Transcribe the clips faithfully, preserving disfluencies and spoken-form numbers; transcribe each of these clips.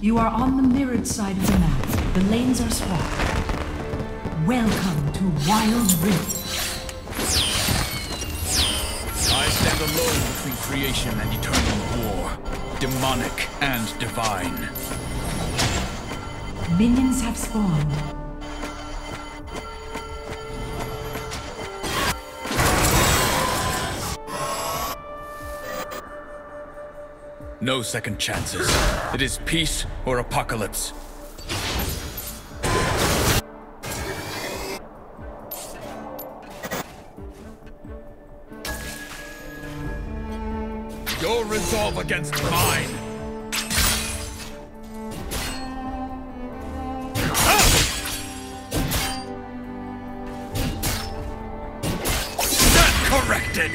You are on the mirrored side of the map. The lanes are swapped. Welcome to Wild Rift. I stand alone between creation and eternal war. Demonic and divine. Minions have spawned. No second chances. It is peace or apocalypse. Your resolve against mine! Stand corrected!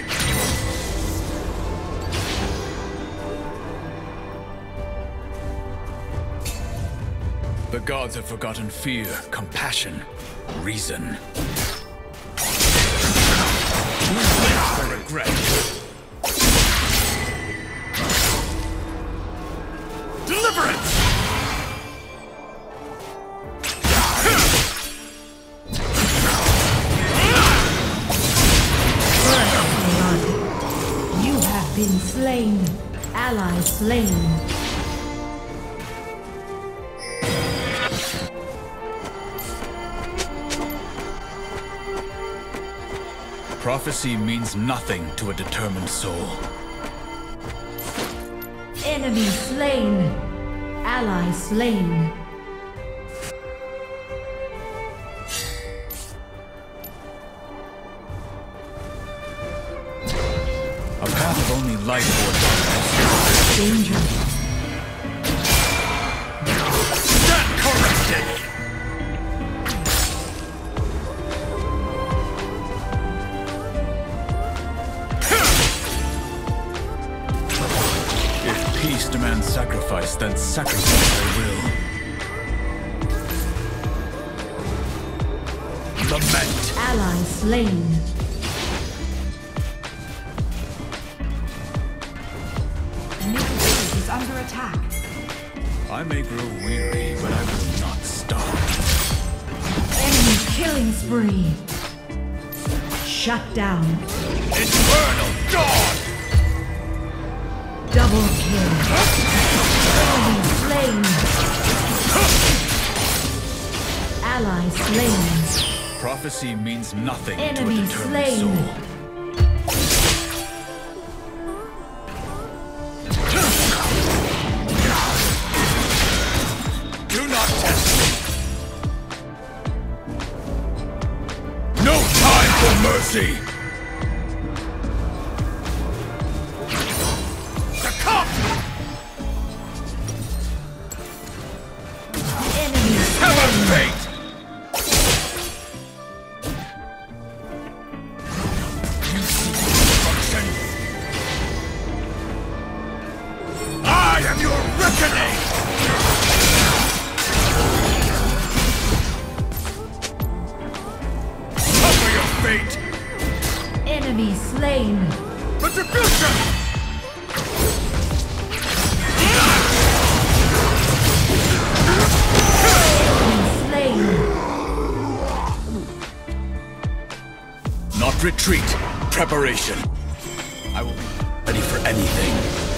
The gods have forgotten fear, compassion, reason. Who lives for regret? Deliverance! You have been slain. Ally slain. Prophecy means nothing to a determined soul. Enemy slain. Ally slain. A path of only light or darkness. Danger. Stand corrected! Peace demands sacrifice, then sacrifice I will. Lament! Ally slain. Middle is under attack. I may grow weary, but I will not stop. Enemy killing spree. Shut down. Infernal dawn! Double kill. Enemy slain. Ally slain. Prophecy means nothing Enemy to a determined slain. soul. Do not test me! No time for mercy! Fate! You seek destruction? I am your reckoning! Suffer your fate! Enemy slain. Retribution! Not retreat, preparation. I will be ready for anything.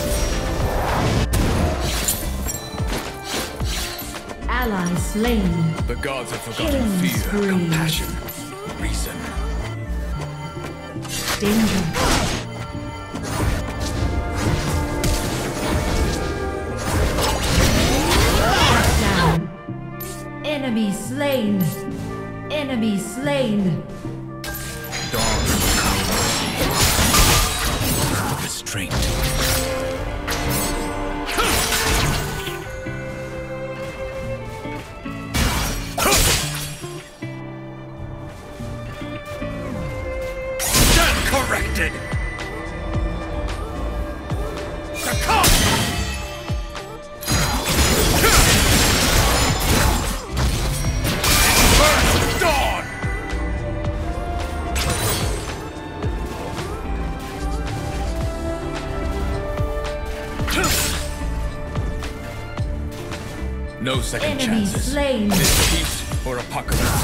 Ally slain. The gods have forgotten Killing fear, spree. compassion, reason. Danger. Down. Enemy slain. Enemy slain. Dawn of restraint. Stand corrected! Succumb! Infernal dawn! No second Enemy chances. slain. It is peace or apocalypse.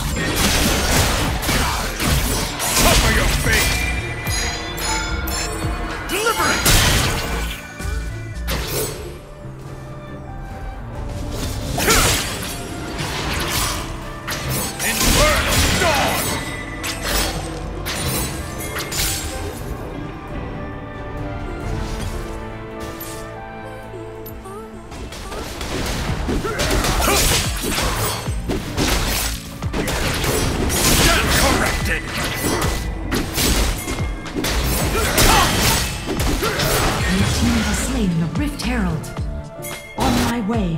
Suffer your fate! Deliverance! Infernal dawn! Stand corrected! Your team has slain the Rift Herald. On my way.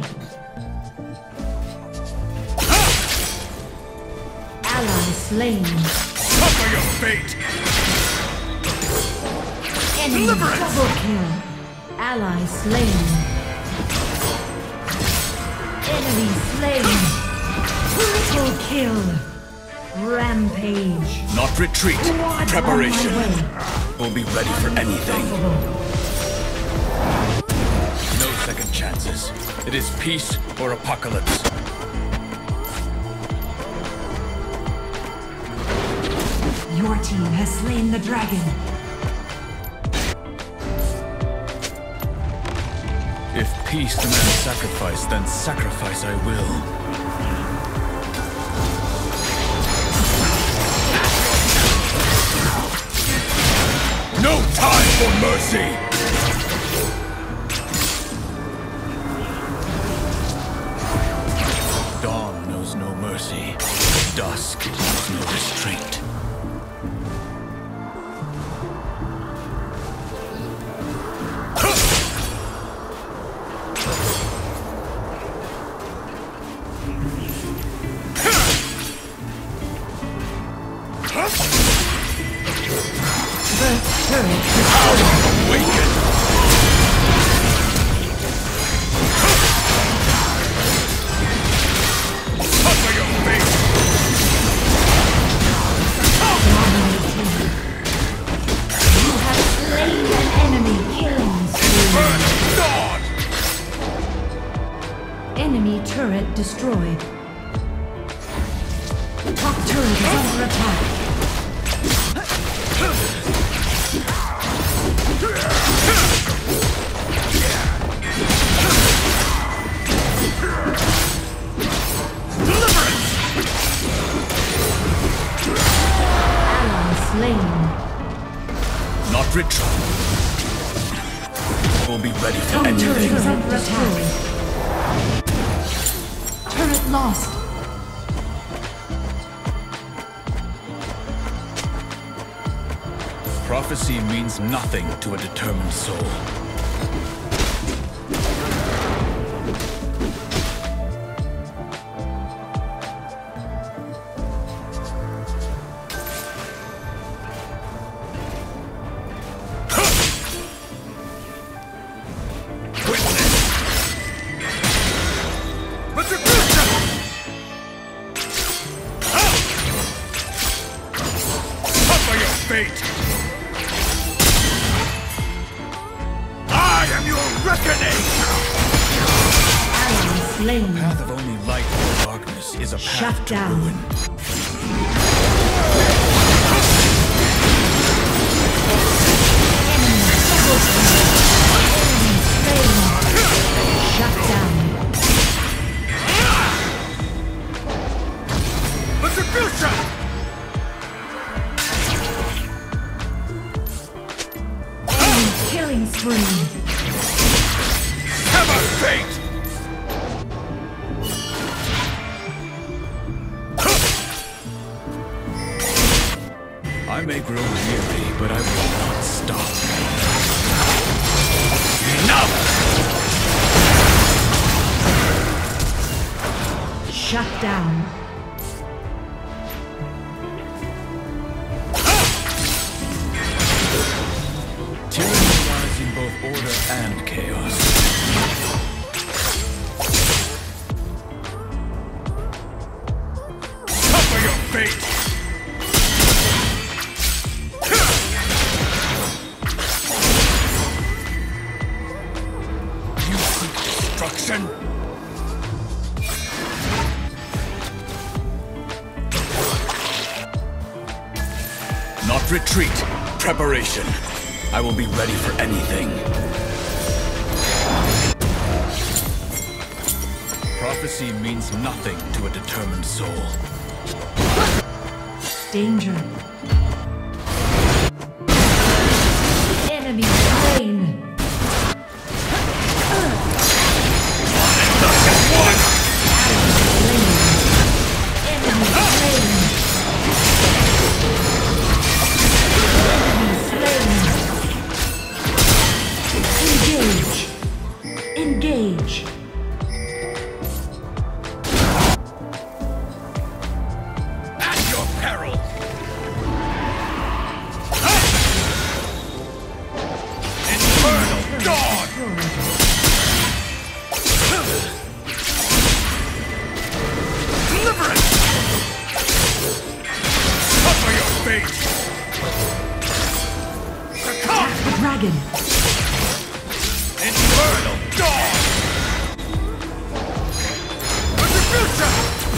Ally slain. Suffer your fate! Enemy Deliverance! double kill. Ally slain. Enemy slain. Triple kill. Rampage. Not retreat. Quad Preparation. on my way. We'll be ready for anything. Unstoppable. No second chances. It is peace or apocalypse. Your team has slain the dragon. If peace demands sacrifice, then sacrifice I will. No time for mercy! Dawn knows no mercy. Dusk knows no restraint. The turret Power awakened! Suffer your fate! dominating. You have slain an enemy. Killing spree. Burn dawn! Enemy turret destroyed. Top turret is under attack. Ally slain. Not retreat. We'll be ready for Top turret anything. is under attack. Turret lost. Prophecy means nothing to a determined soul. Suffer your fate! I am your reckoning! Ally slain. Path of only light or darkness is a path Shut to down. ruin. Shut down. Retribution! Enemy killing spree. Sever fate! I may grow weary, but I will not stop. Enough! Shut down. Tyranny lies in both order and chaos. Suffer your fate! You seek destruction? Not retreat, preparation. I will be ready for anything. Prophecy means nothing to a determined soul. Danger. Enemy slain. Dragon. Infernal dawn! Retribution!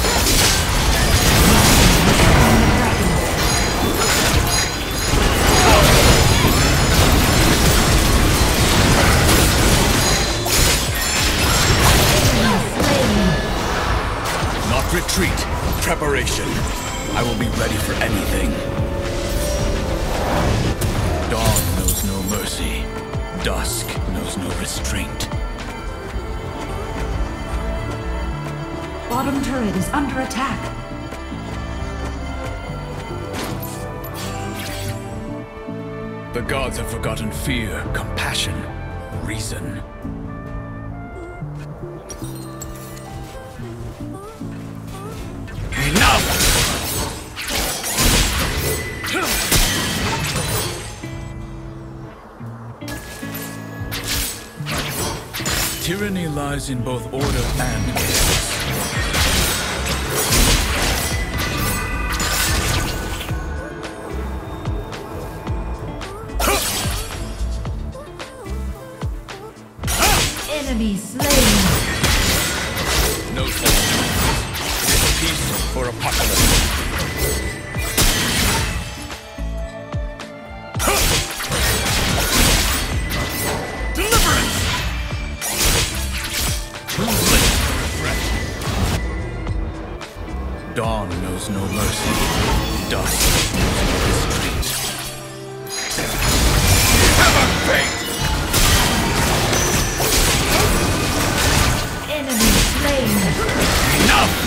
Not retreat, preparation. I will be ready for anything. Dawn knows no mercy. Dusk knows no restraint. Bottom turret is under attack. The gods have forgotten fear, compassion, reason. Enough! Tyranny lies in both order and chaos. Enemy slain. No such It is peace or apocalypse. Dawn knows no mercy. Dusk knows no restraint. Have a fate! Enemy slain. Enough!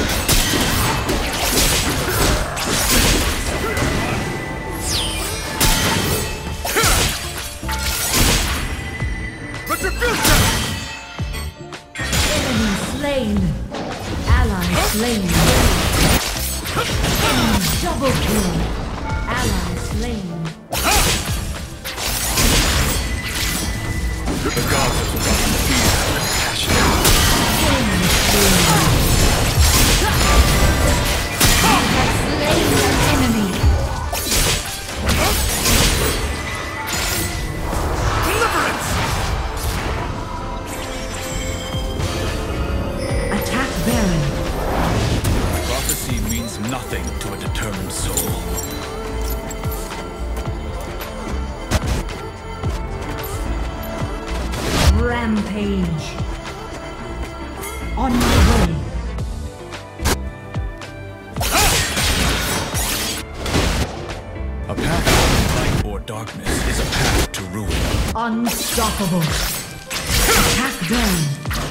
Retribution! Enemy slain. Ally slain. Enemy double kill. Ally slain. The gods have forgotten fear and compassion. Enemy slain. You have slain an enemy. Deliverance! Attack Baron. Prophecy means nothing to a determined soul. Rampage. On my way. A path to light or darkness is a path to ruin. Unstoppable. Attack Baron.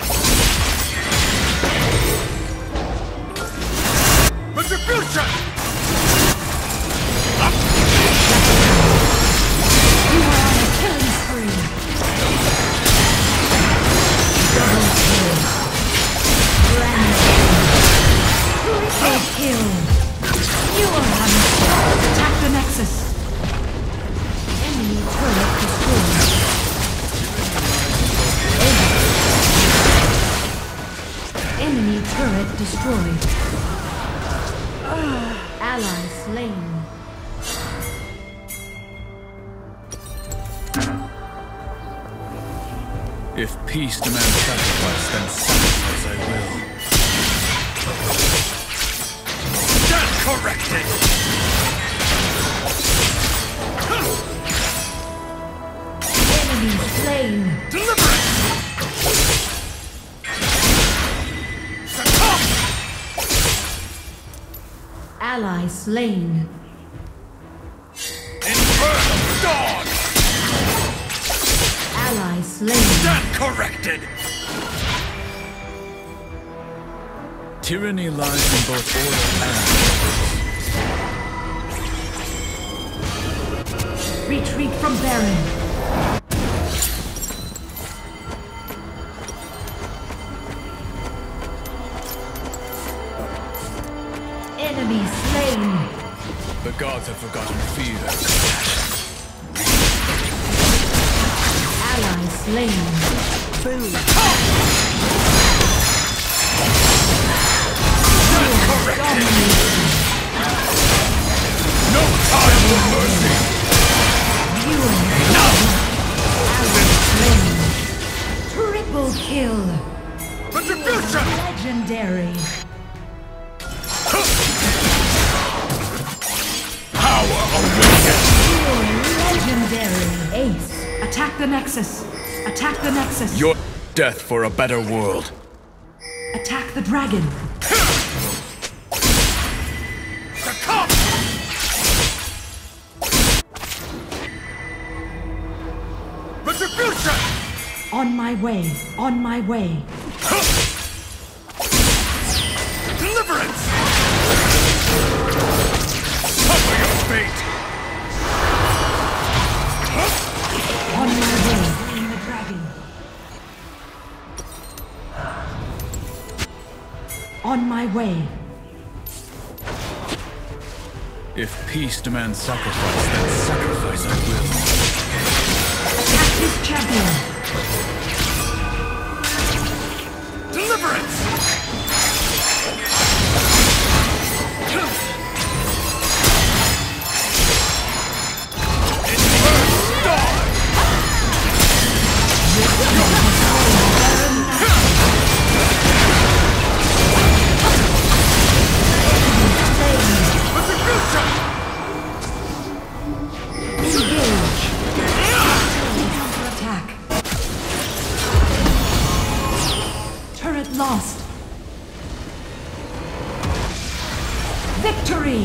Retribution! You are on a killing spree. Double kill. Rampage. Triple kill. You are on. Attack the Nexus. Enemy turret destroyed. Enemy turret destroyed. Ally slain. If peace demands sacrifice, then sacrifice I will. Stand corrected! Ally slain. Infernal dawn! Ally slain. Stand corrected! Tyranny lies in both order and... Retreat from Baron. Enemy slain. The gods have forgotten fear. Ally slain. Boom. Dominating. No time for mercy! No! Ally slain. Triple kill. Retribution! Legendary. Power awakened! Legendary. Ace. Attack the Nexus. Attack the Nexus. Your death for a better world. Attack the dragon. Succumb! Retribution! On my way. On my way. Deliverance! Suffer your fate! On my way. Slaying the dragon. On my way. If peace demands sacrifice, then sacrifice I will. Attack this champion. Deliverance! Lost. Victory!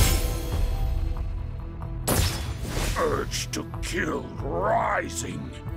Urge to kill rising.